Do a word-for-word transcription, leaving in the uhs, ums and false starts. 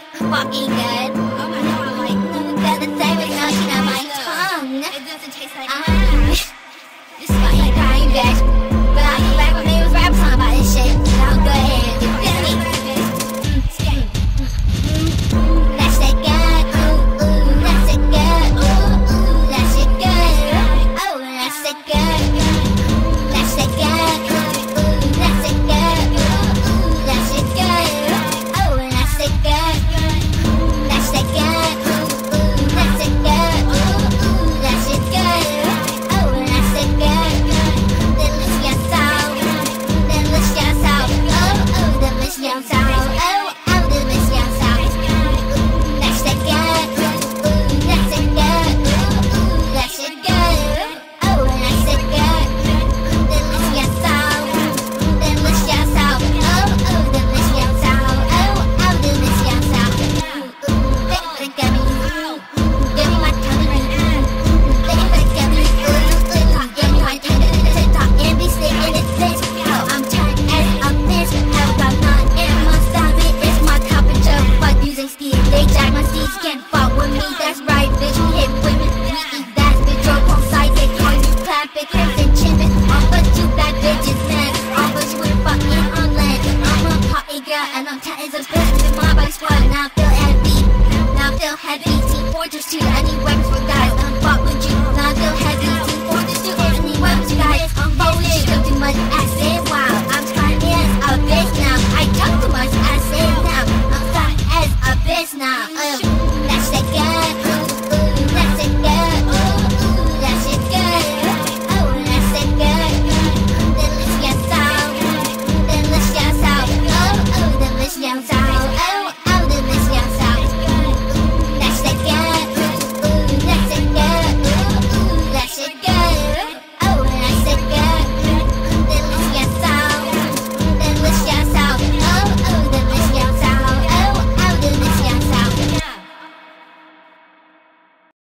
fucking good. Oh my god, like, Got the same notion on my tongue. it doesn't taste like Ah, this fucking crying bitch. But I was back when they was rap song about this shit. Now go ahead, you feel me? That's it good, ooh, ooh, that's it good, ooh, ooh, that's it good. Oh, that's it good. That's it good, ooh, ooh, that's it good, ooh, ooh, that's it good. Oh, that's it good. That's it good, ooh, ooh, that's it good, ooh, ooh, that's it good. Oh, that's it good. Delicious sound, delicious sound, oh, oh, delicious sound, oh, oh, delicious sound. That's it good, ooh, ooh, that's it good, ooh, ooh, that's it good. Oh, that's it good. Delicious sound, delicious sound, oh, oh, delicious sound, oh, oh, delicious sound. Ooh, ooh, they got me, give me my tummy, they got me, ooh, ooh, give me my tummy, TikTok and be sitting in this. How I'm turned as a bitch, how got none in my stomach, it's my temperature. Fuck using Steve, they jack my seeds, can't fuck with me, that's right, bitch. We hit women, we eat that bitch, your whole side, they call you clap it, crimson chippin', all but two bad bitches, man. All but you ain't fucking on land. I'm a party girl and I'm tight as a bitch with my body squad. Now I feel heavy, now I feel heavy. Team Fortress two, I need weapons for guys. I'm fuck with you, now I feel heavy. Team Fortress two, I need weapons for guys. I'm fuck with you, talk too much, I say wow. I'm fine as a bitch now. I talk too much, I say now. I'm fine as a bitch now. Uh.